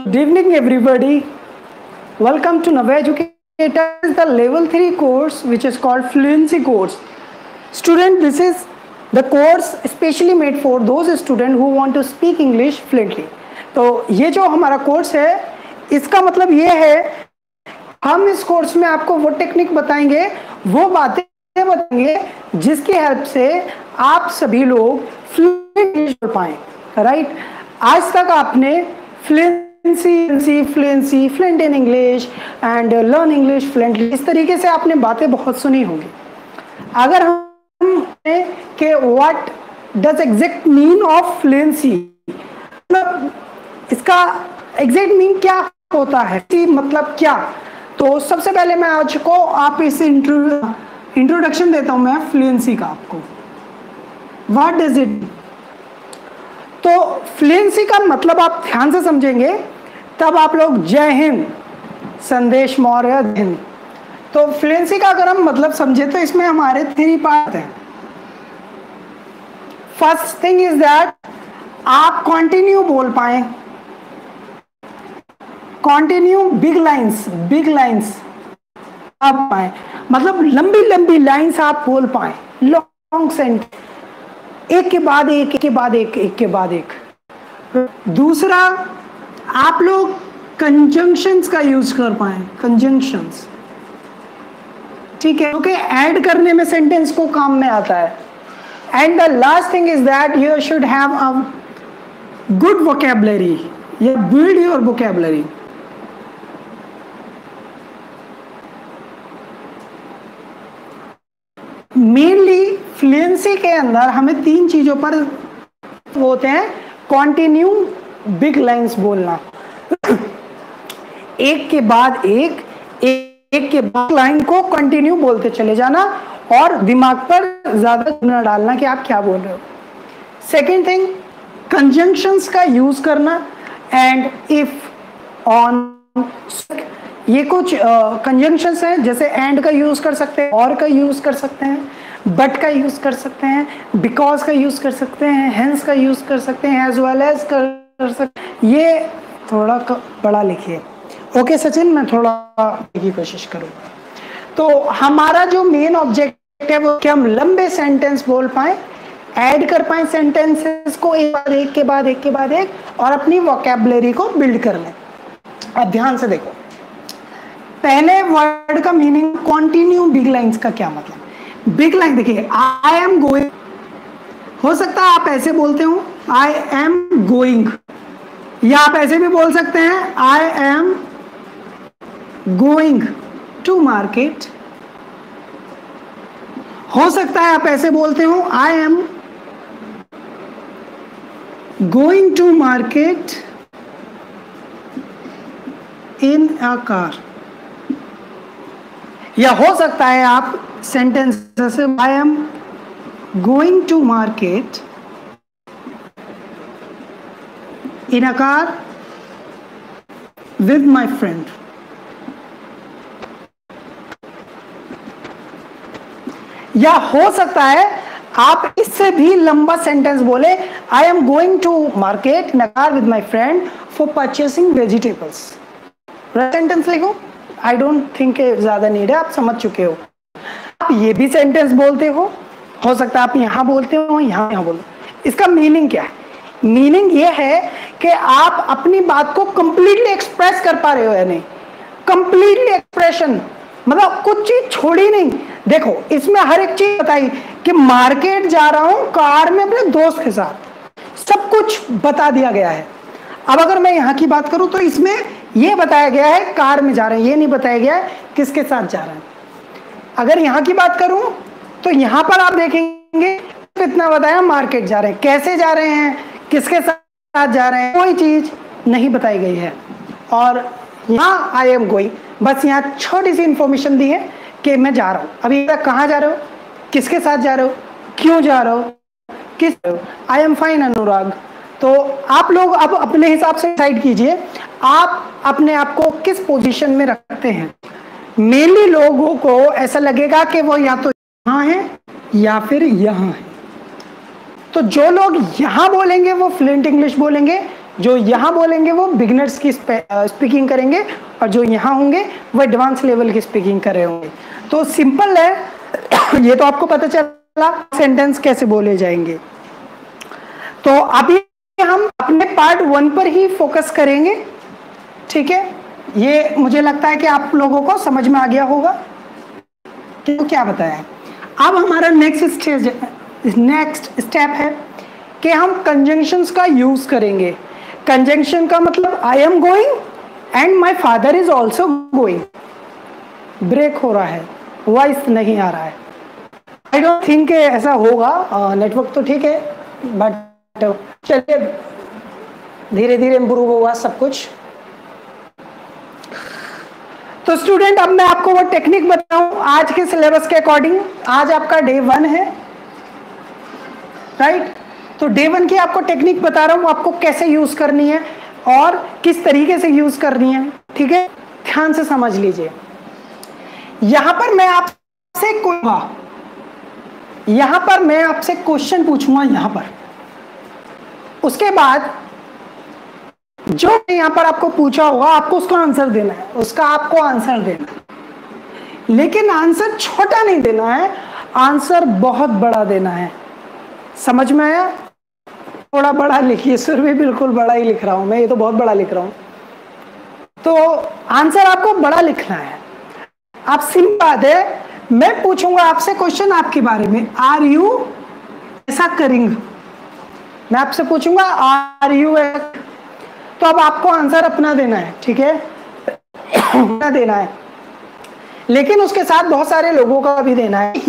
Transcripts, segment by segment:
Good evening, everybody. Welcome to Nava Educators, the level 3 course which is called Fluency course. Student, this is the course specially made for those students who want to speak English fluently. तो ये जो हमारा course है, इसका मतलब ये है हम इस कोर्स में आपको वो टेक्निक बताएंगे, वो बातें बताएंगे जिसकी हेल्प से आप सभी लोग फ्लुएंट इंग्लिश बोल पाएं, राइट? आज तक आपने fluency, fluent in English and learn English fluently, इस तरीके से आपने बातें बहुत सुनी होंगी. अगर हम कि what does exact mean of fluency, मतलब इसका एग्जैक्ट मीन क्या होता है, मतलब क्या, तो सबसे पहले मैं आज को आप इस इंट्रोडक्शन देता हूं मैं फ्लुएंसी का आपको. व्हाट डज इट, तो फ्लुएंसी का मतलब आप ध्यान से समझेंगे तब आप लोग जय हिंद, संदेश मौर्य हिंद. तो फ्लुएंसी का अगर हम मतलब समझे तो इसमें हमारे 3 पार्ट हैं. फर्स्ट थिंग इज दैट आप कंटिन्यू बोल पाए, कंटिन्यू बिग लाइंस आप पाए, मतलब लंबी लंबी लाइंस आप बोल पाए, लॉन्ग सेंटेंस, एक के बाद एक. दूसरा, आप लोग कंजंक्शंस का यूज कर पाए, कंजंक्शंस, ठीक है, क्योंकि ऐड करने में सेंटेंस को काम में आता है. And the last thing is that you should have a good vocabulary, या build your vocabulary. Mainly fluency के अंदर हमें 3 चीजों पर होते हैं. कॉन्टिन्यू बिग लाइंस बोलना, एक के बाद एक के बाद लाइन को कंटिन्यू बोलते चले जाना और दिमाग पर ज्यादा न डालना कि आप क्या बोल रहे हो. सेकेंड थिंग, कंजंक्शंस का यूज करना. एंड इफ, ऑन, ये कुछ कंजंक्शंस हैं, जैसे एंड का यूज कर सकते हैं, और का यूज कर सकते हैं, बट का यूज कर सकते हैं, बिकॉज का यूज कर सकते हैं, हेंस का यूज कर सकते हैं, एज वेल एज कर सकते हैं. ये थोड़ा बड़ा लिखिए. ओके सचिन, मैं थोड़ा की कोशिश करूँगा. तो हमारा जो मेन ऑब्जेक्ट है वो कि हम लंबे सेंटेंस बोल पाए, ऐड कर पाए सेंटेंसेस को एक के बाद एक, और अपनी वोकैबुलरी को बिल्ड कर लें. अब ध्यान से देखो, पहले वर्ड का मीनिंग कॉन्टिन्यू बिग लाइंस का क्या मतलब. बिग लाइन देखिए, आई एम गोइंग, हो सकता है आप ऐसे बोलते हो आई एम गोइंग, या आप ऐसे भी बोल सकते हैं I am going to market. हो सकता है आप ऐसे बोलते हो I am going to market in a car. या हो सकता है आप सेंटेंस जैसे I am going to market in a car with my friend. या हो सकता है आप इससे भी लंबा सेंटेंस बोले I am going to market in a car with my friend for purchasing vegetables. Sentence लिखो, आई डोंट थिंक ज्यादा नीड है, आप समझ चुके हो. आप ये भी सेंटेंस बोलते हो सकता है आप यहां बोलते हो, यहां बोलो. इसका मीनिंग क्या है? मीनिंग ये है कि आप अपनी बात को कंप्लीटली एक्सप्रेस कर पा रहे हो या नहीं. कंप्लीटली एक्सप्रेशन मतलब कुछ चीज छोड़ी नहीं. देखो, इसमें हर एक चीज बताई कि मार्केट जा रहा हूं कार में अपने दोस्त के साथ, सब कुछ बता दिया गया है. अब अगर मैं यहाँ की बात करूं तो इसमें ये बताया गया है कार में जा रहे हैं, ये नहीं बताया गया है किसके साथ जा रहे हैं. अगर यहाँ की बात करूं तो यहाँ पर आप देखेंगे कितना बताया, मार्केट जा रहे हैं, कैसे जा रहे हैं, किसके साथ जा रहे हैं, कोई चीज नहीं बताई गई है. और यहाँ आई एम गोइंग, बस यहाँ छोटी सी इंफॉर्मेशन दी है कि मैं जा रहा हूँ. अभी तक कहाँ जा रहे हो, किसके साथ जा रहे हो, क्यों जा रहे हो, किस, आई एम फाइन अनुराग. तो आप लोग अब अपने हिसाब से डिसाइड कीजिए आप अपने आप को किस पोजीशन में रखते हैं. मेनली लोगों को ऐसा लगेगा कि वो या तो यहाँ है या फिर यहाँ है. तो जो लोग यहाँ बोलेंगे वो फ्लुएंट इंग्लिश बोलेंगे, जो यहाँ बोलेंगे वो बिगिनर्स की स्पीकिंग करेंगे, और जो यहाँ होंगे वो एडवांस लेवल की स्पीकिंग कर रहे होंगे। तो सिंपल है, ये तो आपको पता चला सेंटेंस कैसे बोले जाएंगे। तो अभी हम अपने पार्ट 1 पर ही फोकस करेंगे, ठीक है। ये मुझे लगता है कि आप लोगों को समझ में आ गया होगा तो क्या बताया। अब हमारा नेक्स्ट स्टेप है कि हम कंजंक्शंस का यूज करेंगे। कंजंक्शन का मतलब I am going and my father is also going. Break हो रहा है, वॉइस नहीं आ रहा है। आई डोंट थिंक ऐसा होगा, नेटवर्क तो ठीक है, बट चलिए धीरे धीरे इम्प्रूव होगा सब कुछ। तो स्टूडेंट अब मैं आपको वो टेक्निक बताऊं आज के सिलेबस के अकॉर्डिंग। आज आपका डे 1 है, राइट। तो डे 1 की आपको टेक्निक बता रहा हूं, आपको कैसे यूज करनी है और किस तरीके से यूज करनी है, ठीक है। ध्यान से समझ लीजिए। यहां पर मैं आपसे क्वेश्चन पूछूंगा यहां पर, उसके बाद जो यहां पर आपको पूछा होगा आपको उसका आंसर देना है, लेकिन आंसर छोटा नहीं देना है, आंसर बहुत बड़ा देना है। समझ में आया? थोड़ा बड़ा लिखिए, सुर भी बिल्कुल बड़ा ही लिख रहा हूं मैं, ये तो बहुत बड़ा लिख रहा हूं। तो आंसर आपको बड़ा लिखना है। आप सिंपल बात है, मैं पूछूंगा आपसे क्वेश्चन आपके बारे में, आर यू ऐसा करेंगे, मैं आपसे पूछूंगा आर यू, तो अब आपको आंसर अपना देना है, ठीक है। अपना देना है, लेकिन उसके साथ बहुत सारे लोगों का भी देना है।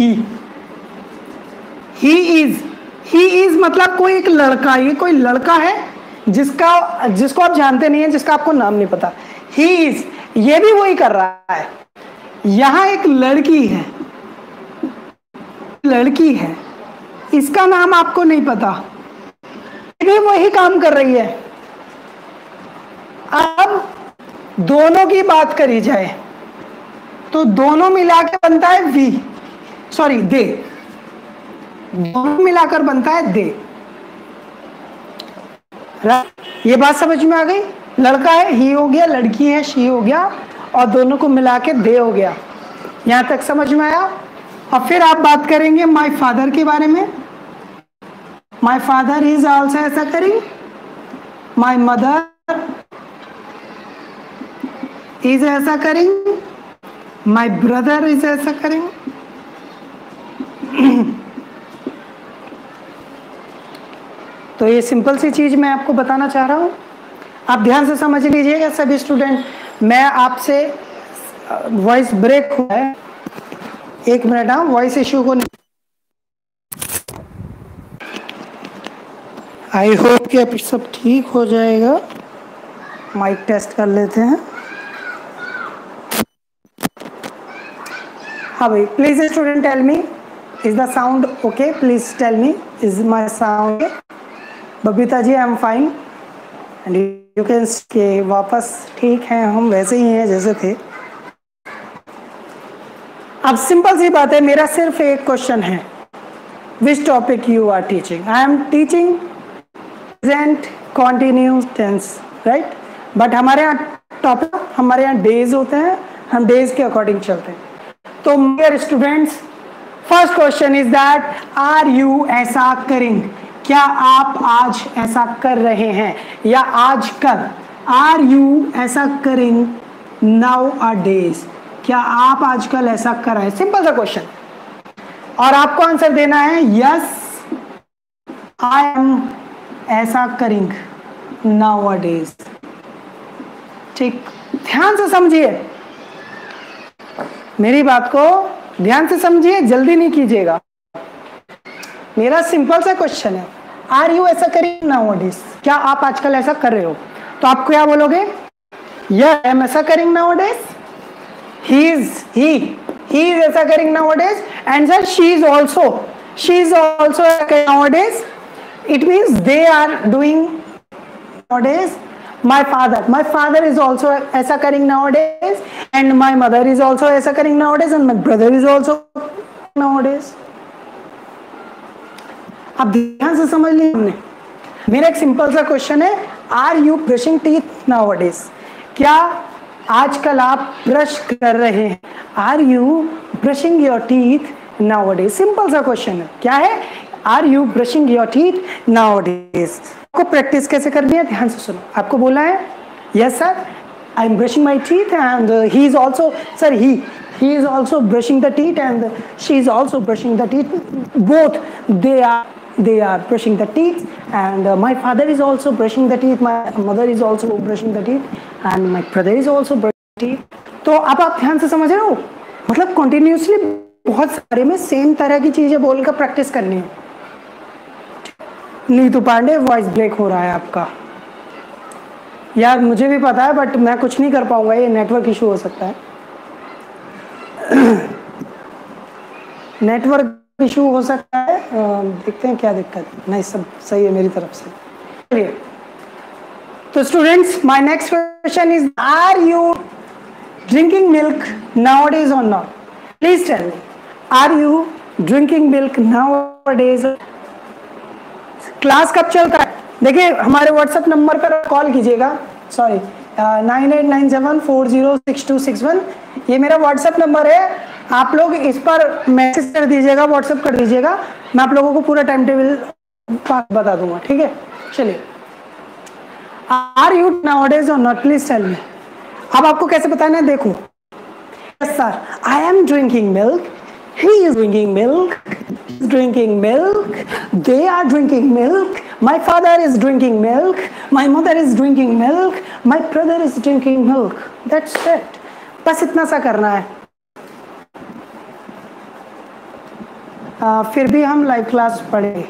ही इज मतलब कोई एक लड़का, ये कोई लड़का है जिसको आप जानते नहीं है, जिसका आपको नाम नहीं पता। ही इज, ये भी वही कर रहा है। यहां एक लड़की है, इसका नाम आपको नहीं पता, ये भी वही काम कर रही है। अब दोनों की बात करी जाए तो दोनों मिला के बनता है दे, दोनों मिलाकर बनता है दे। ये बात समझ में आ गई? लड़का है ही हो गया, लड़की है शी हो गया, और दोनों को मिला के दे हो गया। यहां तक समझ में आया? और फिर आप बात करेंगे माय फादर के बारे में। माय फादर इज ऑल्सो ऐसा करेंगे, माय मदर इज ऐसा करेंगे, माय ब्रदर इज ऐसा करेंगे। तो ये सिंपल सी चीज मैं आपको बताना चाह रहा हूं, आप ध्यान से समझ लीजिएगा सभी स्टूडेंट। मैं आपसे वॉइस ब्रेक हुआ है, एक मिनट, हाँ, वॉइस इश्यू को आई होप कि अब सब ठीक हो जाएगा। माइक टेस्ट कर लेते हैं। हाँ भाई, please student tell me, is the sound okay? Please tell me, is my sound? Babita ji I am fine, and you can के वापस ठीक है, हम वैसे ही हैं जैसे थे। अब सिंपल सी बात है, मेरा सिर्फ एक क्वेश्चन है, which topic you are teaching? I am teaching present continuous tense, right. But हमारे यहाँ टॉपिक, हमारे यहाँ डेज होते हैं, हम डेज के अकॉर्डिंग चलते हैं। तो मेरे students, first question is that are you ऐसा करेंगे? क्या आप आज ऐसा कर रहे हैं या आज कल? आर यू ऐसा करेंगे नाउ अ डेज? क्या आप आजकल ऐसा कर रहे हैं? सिंपल सा क्वेश्चन, और आपको आंसर देना है यस आई एम ऐसा करेंगे नाउ अ डेज। ठीक, ध्यान से समझिए मेरी बात को, ध्यान से समझिए, जल्दी नहीं कीजिएगा। मेरा सिंपल सा क्वेश्चन है, आर यू ऐसा करेंगे नाउ अ डेज? क्या आप आजकल ऐसा कर रहे हो? तो आप क्या बोलोगे? यस आई एम ऐसा करेंगे nowadays. he is ऐसा करेंगे nowadays, and sir she is also nowadays. It means they are doing nowadays. My father is also ऐसा करेंगे nowadays, and my mother is also ऐसा करेंगे nowadays, and my brother is also nowadays. आप ध्यान से समझ लीजिए हमने। मेरा एक सिंपल सा क्वेश्चन है, are you brushing teeth nowadays? क्या आजकल आप ब्रश कर रहे हैं? Are you brushing your teeth nowadays? Simple सा क्वेश्चन है, क्या है? Are you brushing your teeth nowadays? आपको प्रैक्टिस कैसे करनी है, ध्यान से सुनो। आपको बोला है yes sir I am brushing my teeth and he is also, sir he is also brushing the teeth and she is also brushing the teeth, both they are brushing the teeth and my father is also brushing the teeth, my mother is also brushing the teeth and my brother is also brushing the teeth. तो अब आप ध्यान से समझ रहे हो, मतलब continuously बहुत सारे में सेम तरह की चीजें बोलकर प्रैक्टिस करनी है। नीतू पांडे वॉइस ब्रेक हो रहा है आपका। यार मुझे भी पता है बट मैं कुछ नहीं कर पाऊंगा, ये नेटवर्क इशू हो सकता है। नेटवर्क इशू हो सकता है, देखते हैं क्या दिक्कत है। नहीं, सब सही है मेरी तरफ से। चलिए, तो students my next question is are you drinking milk nowadays or not? Please tell me, are you drinking milk nowadays? Class कब चलता है? देखिए हमारे व्हाट्सएप नंबर पर कॉल कीजिएगा, सॉरी 9897406261, ये मेरा व्हाट्सएप नंबर है। आप लोग इस पर मैसेज कर दीजिएगा, व्हाट्सएप कर दीजिएगा, मैं आप लोगों को पूरा टाइम टेबल बता दूंगा, ठीक है? चलिए, are you nowadays or not? Please tell me. अब आपको कैसे बताना है, देखो। Yes sir I am drinking milk, he is drinking milk, he's drinking milk, they are drinking milk, my father is drinking milk, my mother is drinking milk, my brother is drinking milk. That's it. बस इतना सा करना है। फिर भी हम live class पढ़ेंगे।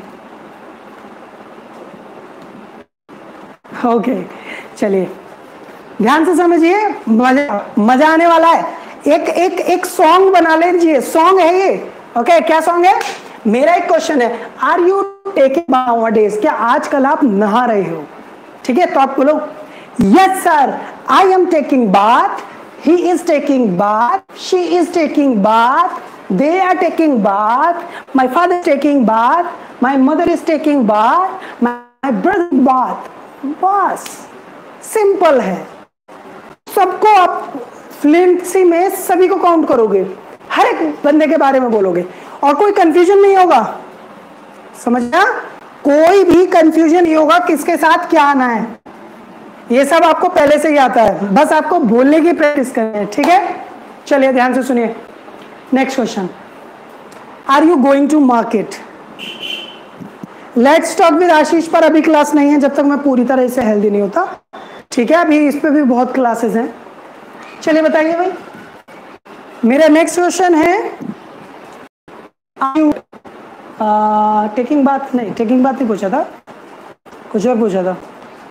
Okay, चलिए ध्यान से समझिए, मजा आने वाला है। एक सॉन्ग बना लीजिए, सॉन्ग है ये। ओके, क्या सॉन्ग है? मेरा एक क्वेश्चन है, आर यू टेकिंग नाउअडेज? क्या आजकल आप नहा रहे हो? ठीक है, तो आप बोलो yes sir I am taking bath, he is taking bath, she is taking bath, they are taking bath, my father is taking bath, my mother is taking bath, my brother bath. बस simple है। सबको आप fluency में सभी को count करोगे, हर एक बंदे के बारे में बोलोगे और कोई कंफ्यूजन नहीं होगा। समझना? कोई भी कंफ्यूजन नहीं होगा किसके साथ क्या आना है, ये सब आपको पहले से ही आता है, बस आपको बोलने की प्रैक्टिस करनी है, ठीक है? चलिए ध्यान से सुनिए। Next question, are you going to market? Let's talk with Ashish पर अभी क्लास नहीं है जब तक मैं पूरी तरह से हेल्दी नहीं होता, ठीक है? अभी इस पे भी बहुत क्लासेस हैं। चलिए बताइए भाई। मेरा नेक्स्ट क्वेश्चन है, आर यू टेकिंग बात? नहीं, टेकिंग बात नहीं पूछा था, कुछ और पूछा था।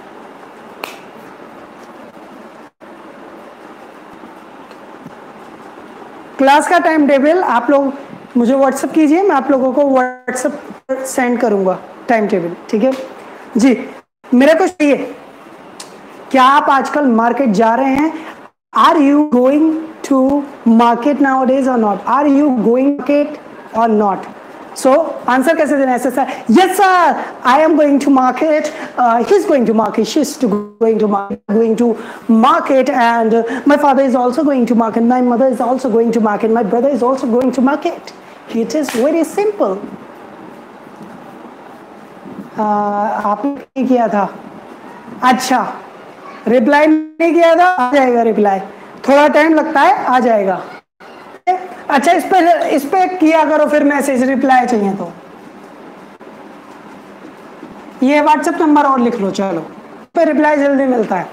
क्लास का टाइम टेबल आप लोग मुझे व्हाट्सएप कीजिए, मैं आप लोगों को व्हाट्सएप पर सेंड करूंगा टाइम टेबल, ठीक है जी? मेरा क्वेश्चन ये, क्या आप आजकल मार्केट जा रहे हैं? Are you going to market nowadays or not? Are you going market or not? So answer कैसे देना है? Sir yes sir I am going to market, he is going to market, she is going to market and my father is also going to market, my mother is also going to market, my brother is also going to market. It is very simple. आपने नहीं किया था? अच्छा, reply नहीं किया था? आ जाएगा reply, थोड़ा टाइम लगता है, आ जाएगा। अच्छा, इस पे किया करो फिर मैसेज, रिप्लाई चाहिए तो ये व्हाट्सएप नंबर और लिख लो, चलो पे रिप्लाई जल्दी मिलता है।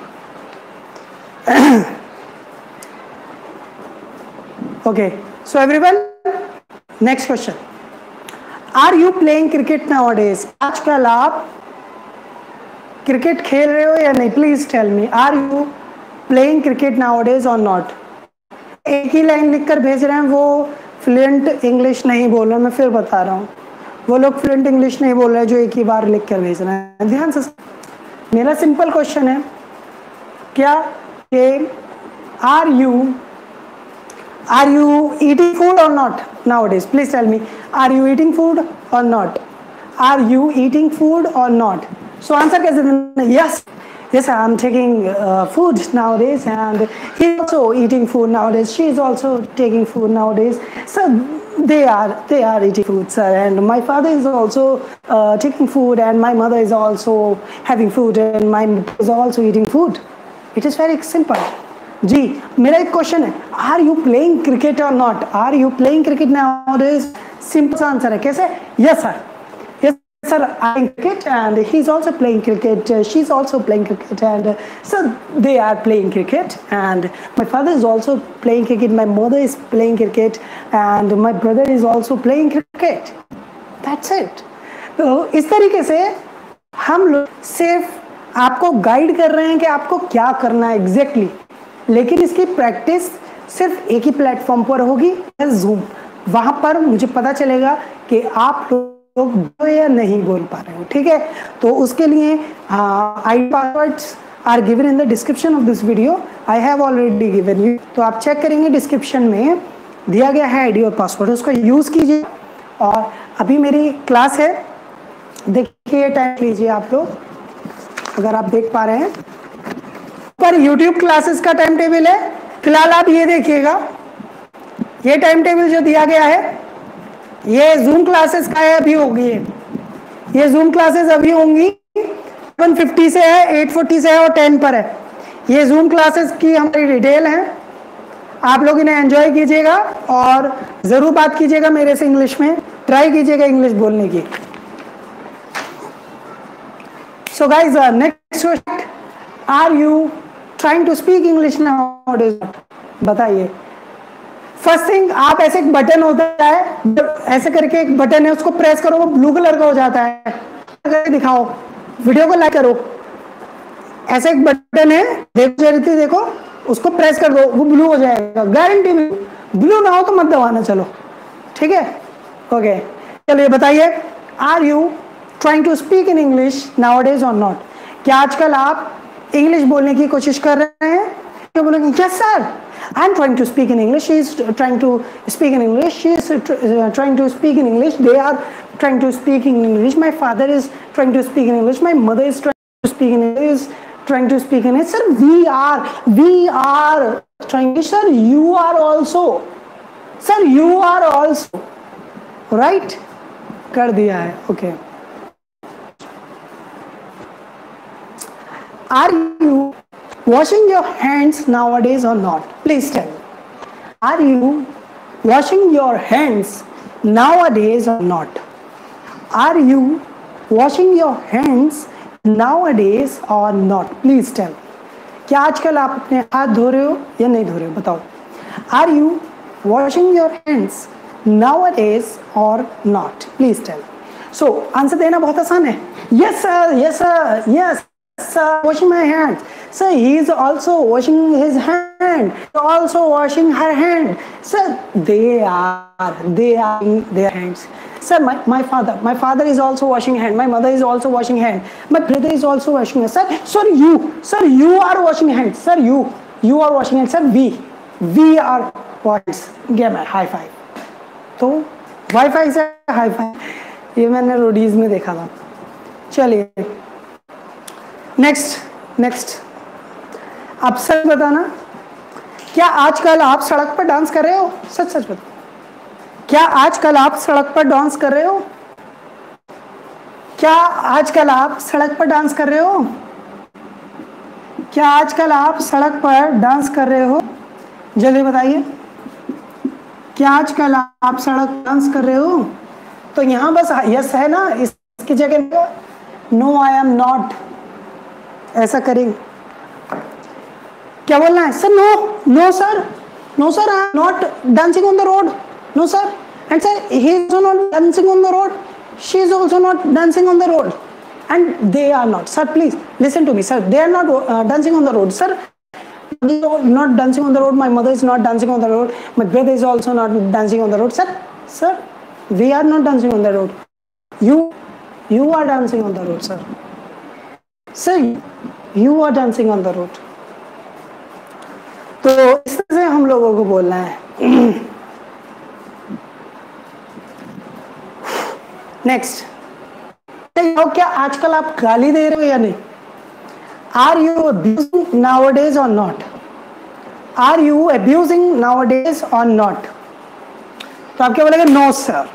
Okay, so everyone, next question, are you playing cricket nowadays? आजकल आप क्रिकेट खेल रहे हो या नहीं? Please tell me, are you playing cricket nowadays or not? एक ही लाइन लिखकर भेज रहे हैं, वो फ्लुएंट इंग्लिश नहीं बोल रहे, मैं फिर बता रहा हूँ, वो लोग फ्लुएंट इंग्लिश नहीं बोल रहे जो एक ही बार लिख कर भेज रहे हैं। ध्यान से, मेरा सिंपल क्वेश्चन है, क्या कि are you eating food or not nowadays? Please tell me, are you eating food or not? Are you eating food or not? So answer कैसे देना? Yes yes I'm taking food nowadays, and he's also eating food nowadays, she is also taking food nowadays. So they are eating food, sir, and my father is also taking food, and my mother is also having food, and my mother is also eating food. It is very simple. जी मेरा एक question है, are you playing cricket or not? Are you playing cricket nowadays? Simple सा answer है, कैसे? Yes sir, yes sir, I'm cricket, and he's also playing cricket, she's also playing cricket, and so they are playing cricket, and my father is also playing cricket, my mother is playing cricket, and my brother is also playing cricket. That's it. तो इस तरीके से हम लोग सिर्फ आपको guide कर रहे हैं कि आपको क्या करना है एग्जैक्टली, लेकिन इसकी प्रैक्टिस सिर्फ एक ही प्लेटफॉर्म पर होगी, जूम। वहां पर मुझे पता चलेगा कि आप लोग या नहीं बोल पा रहे हो, ठीक है? तो उसके लिए ID passwords are given in the description of this video, I have already given you. तो आप चेक करेंगे, डिस्क्रिप्शन में दिया गया है आईडी और पासवर्ड, उसको यूज कीजिए। और अभी मेरी क्लास है, देखिए टाइम लीजिए आप लोग, अगर आप देख पा रहे हैं पर यूट्यूब क्लासेस का टाइम टेबल है। फिलहाल आप ये देखिएगा, ये टाइम टेबल जो दिया गया है ये जूम क्लासेस का है, अभी होगी ये जूम क्लासेस अभी होंगी, 750 से है, 840 से है और 10 पर है। ये जूम क्लासेस की हमारी डिटेल है, आप लोग इन्हें एंजॉय कीजिएगा और जरूर बात कीजिएगा मेरे से इंग्लिश में, ट्राई कीजिएगा इंग्लिश बोलने की। So guys, next question, are you trying to speak English nowadays? बताइए। फर्स्ट थिंग, आप ऐसे एक बटन होता है, ऐसे करके एक बटन है, उसको प्रेस करो, वो ब्लू कलर का हो जाता है, दिखाओ, वीडियो को लाइक करो। ऐसे एक बटन है, देखो देखो, उसको प्रेस कर दो, वो ब्लू हो जाएगा, गारंटी में। ब्लू ना हो तो मत दबाना, चलो ठीक है, ओके। चलिए बताइए, are you trying to speak in English nowadays or not? क्या आजकल आप इंग्लिश बोलने की कोशिश कर रहे हैं? क्या बोलेंगे? Yes sir, I'm trying to speak in English, she is trying to speak in English, she is trying to speak in English, they are trying to speak in English, my father is trying to speak in English, my mother is trying to speak in English, trying to speak in English. Sir, we are trying to, sir, you are also, sir, you are also, right? कर दिया है, okay. Are you washing your hands nowadays or not? Please tell me. Are you washing your hands nowadays or not? Are you washing your hands nowadays or not? Please tell me. क्या आजकल आप अपने हाथ धो रहे हो या नहीं धो रहे हो? बताओ। Are you washing your hands nowadays or not? Please tell me. So answer देना बहुत आसान है। Yes sir, yes sir, yes sir, washing my hands. Sir, he is also washing his hand, also washing her hand. Sir, they are their hands. Sir, my father is also washing hand, my mother is also washing hand, my brother is also washing hand. Sir, you are washing hand. Sir, you are washing hand. Sir, we are washing. Give me high five. तो WiFi से high five, ये मैंने Roadies में देखा था। चलिए next, अब सच बताना, क्या आजकल आप सड़क पर डांस कर रहे हो? सच बताओ, क्या आजकल आप सड़क पर डांस कर रहे हो? क्या आजकल आप सड़क पर डांस कर रहे हो? क्या आजकल आप सड़क पर डांस कर रहे हो? जल्दी बताइए, क्या आजकल आप सड़क डांस कर रहे हो? तो यहाँ बस यस है ना, इसकी जगह नो आई एम नॉट ऐसा करेंगे। क्या बोलना है? Sir no sir, I am not dancing on the road, no sir, and sir he is also not dancing on the road, she is also not dancing on the road, and they are not. Sir please listen to me, sir they are not dancing on the road, sir not dancing on the road, my mother is not dancing on the road, my brother is also not dancing on the road. Sir, we are not dancing on the road, you are dancing on the road. Sir, you are dancing on the road. तो इस तरह से हम लोगों को बोलना है। Next, बताओ क्या आजकल आप गाली दे रहे हो या नहीं? Are you abusing nowadays or not? Are you abusing nowadays or not? तो आप क्या बोलेंगे? No sir,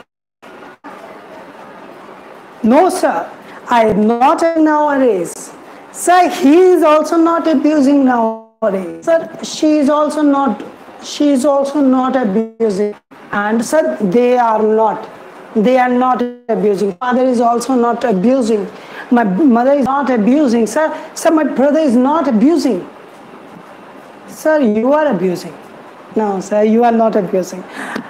no sir, I am not nowadays. Sir, he is also not abusing nowadays. Sir, she is also not, she is also not abusing. And sir, they are not abusing. Father is also not abusing. My mother is not abusing. Sir, my brother is not abusing. Sir, you are abusing. No sir, you are not abusing.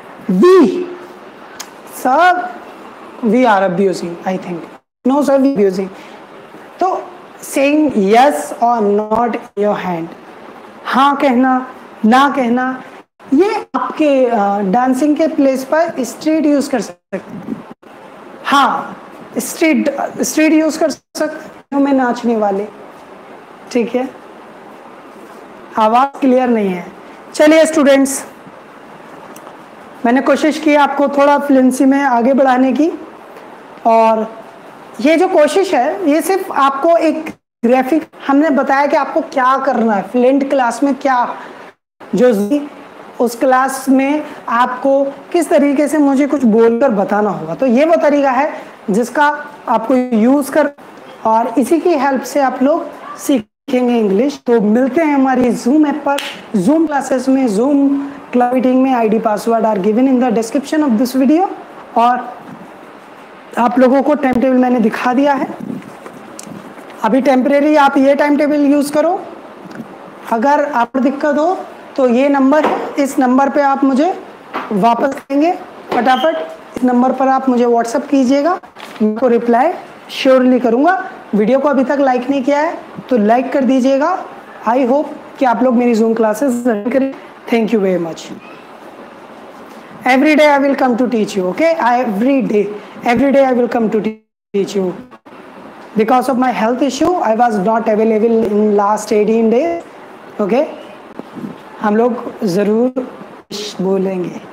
Sir, we are abusing, I think. No sir, we are abusing. So saying yes or not in your hand, हाँ कहना ना कहना, ये आपके dancing के place पर street use कर सकते हैं. हाँ, स्ट्रीट यूज कर सकते हो में नाचने वाले. ठीक है, आवाज क्लियर नहीं है. चलिए स्टूडेंट्स, मैंने कोशिश की आपको थोड़ा फ्लुएंसी में आगे बढ़ाने की, और ये जो कोशिश है ये सिर्फ आपको एक ग्राफिक, हमने बताया कि आपको क्या करना है फ्लुएंट क्लास में, क्या जो उस क्लास में आपको किस तरीके से मुझे कुछ बोलकर बताना होगा. तो ये वो तरीका है जिसका आपको यूज कर, और इसी की हेल्प से आप लोग सीखेंगे इंग्लिश. तो मिलते हैं हमारी जूम ऐप पर, जूम क्लासेस में, जूम क्लास मीटिंग में. ID password are given in the description of this video. और आप लोगों को टाइम टेबल मैंने दिखा दिया है. अभी टेम्परेरी आप ये टाइम टेबल यूज करो. अगर आपको दिक्कत हो तो ये नंबर है, इस नंबर पे आप मुझे वापस करेंगे फटाफट. इस नंबर पर आप मुझे व्हाट्सअप कीजिएगा, मैं को रिप्लाई श्योरली करूंगा. वीडियो को अभी तक लाइक नहीं किया है तो लाइक कर दीजिएगा. आई होप कि आप लोग मेरी जूम क्लासेस अटेंड करें. Thank you very much. Every day I will come to teach you. Okay, every day I will come to teach you. Because of my health issue, I was not available in last 18 days. Okay, हम लोग जरूर बोलेंगे.